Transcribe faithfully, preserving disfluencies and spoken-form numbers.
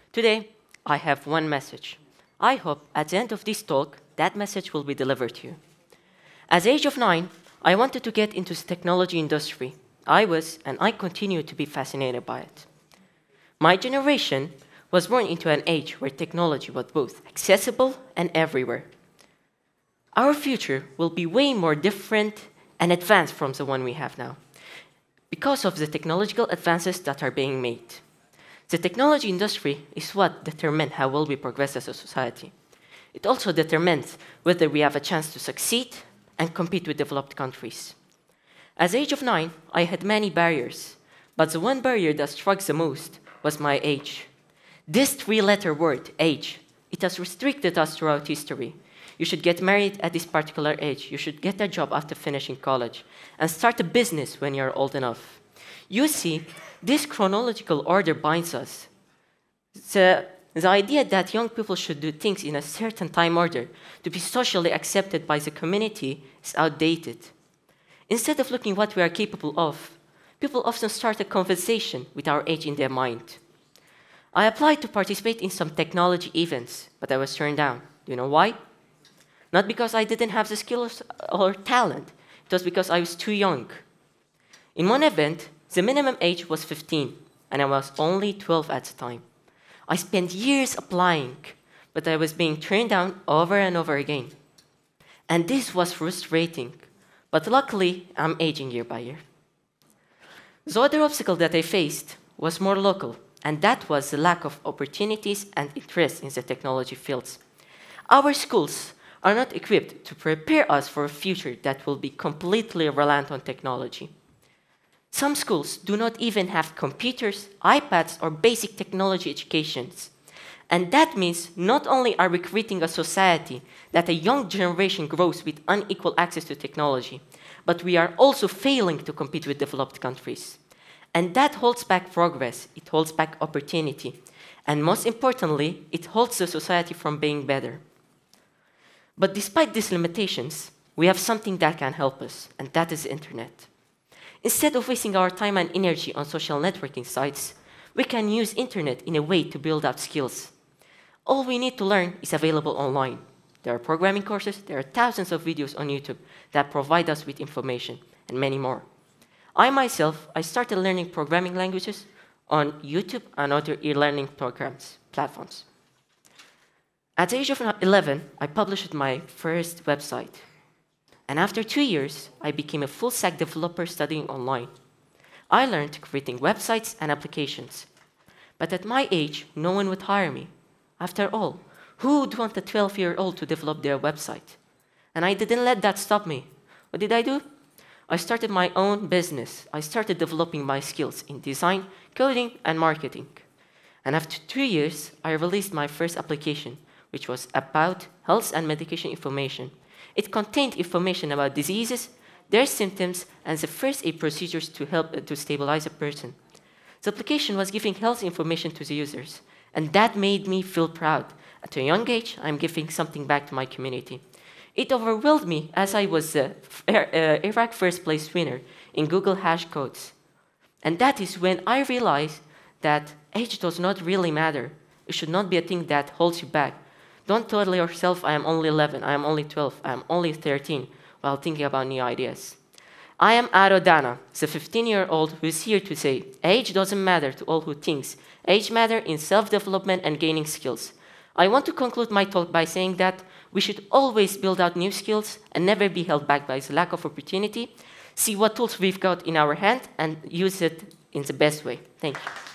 Today, I have one message. I hope at the end of this talk, that message will be delivered to you. At the age of nine, I wanted to get into the technology industry. I was, and I continue to be fascinated by it. My generation was born into an age where technology was both accessible and everywhere. Our future will be way more different and advanced from the one we have now, because of the technological advances that are being made. The technology industry is what determines how well we progress as a society. It also determines whether we have a chance to succeed and compete with developed countries. At the age of nine, I had many barriers, but the one barrier that struck the most was my age. This three-letter word, age, it has restricted us throughout history. You should get married at this particular age. You should get a job after finishing college and start a business when you're old enough. You see, this chronological order binds us. The, the idea that young people should do things in a certain time order to be socially accepted by the community is outdated. Instead of looking what we are capable of, people often start a conversation with our age in their mind. I applied to participate in some technology events, but I was turned down. Do you know why? Not because I didn't have the skills or talent. It was because I was too young. In one event, the minimum age was fifteen, and I was only twelve at the time. I spent years applying, but I was being turned down over and over again. And this was frustrating, but luckily, I'm aging year by year. The other obstacle that I faced was more local, and that was the lack of opportunities and interest in the technology fields. Our schools are not equipped to prepare us for a future that will be completely reliant on technology. Some schools do not even have computers, iPads, or basic technology educations. And that means not only are we creating a society that a young generation grows with unequal access to technology, but we are also failing to compete with developed countries. And that holds back progress, it holds back opportunity, and most importantly, it holds the society from being better. But despite these limitations, we have something that can help us, and that is the internet. Instead of wasting our time and energy on social networking sites, we can use internet in a way to build up skills. All we need to learn is available online. There are programming courses, there are thousands of videos on YouTube that provide us with information, and many more. I myself, I started learning programming languages on YouTube and other e-learning programs, platforms. At the age of eleven, I published my first website. And after two years, I became a full-stack developer studying online. I learned creating websites and applications. But at my age, no one would hire me. After all, who would want a twelve-year-old to develop their website? And I didn't let that stop me. What did I do? I started my own business. I started developing my skills in design, coding, and marketing. And after two years, I released my first application, which was about health and medication information. It contained information about diseases, their symptoms, and the first aid procedures to help uh, to stabilize a person. The application was giving health information to the users, and that made me feel proud. At a young age, I'm giving something back to my community. It overwhelmed me as I was the uh, Iraq first place winner in Google hash codes. And that is when I realized that age does not really matter. It should not be a thing that holds you back. Don't tell yourself, I am only eleven, I am only twelve, I am only thirteen, while thinking about new ideas. I am Aro Dana, the fifteen-year-old who is here to say, age doesn't matter to all who thinks. Age matters in self-development and gaining skills. I want to conclude my talk by saying that we should always build out new skills and never be held back by the lack of opportunity. See what tools we've got in our hand and use it in the best way. Thank you.